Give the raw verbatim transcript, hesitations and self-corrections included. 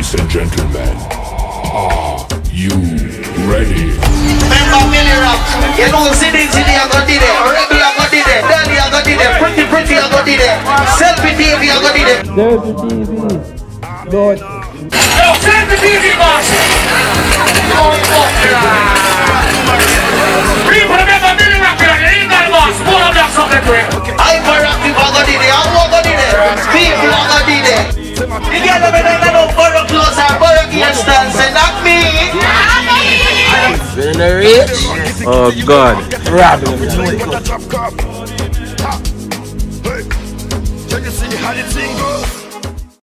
Ladies and gentlemen, are you ready? Remember Milli Rock, you know City City I got it there, Rebel I got it there, Danny I got it there, Pretty Pretty I got it there, Selfi T V I got it there. Selfi T V, Lord. Yo, Selfi T V boss! People remember Milli Rock, you're the legal boss, pull up that something quick. Hyperactive I got it there, I got it there, people I got it there. You get them in the no borrow clothes and borrow gear stands and not me. Been in the rich? Oh God, robbing them. Can you see how the thing goes?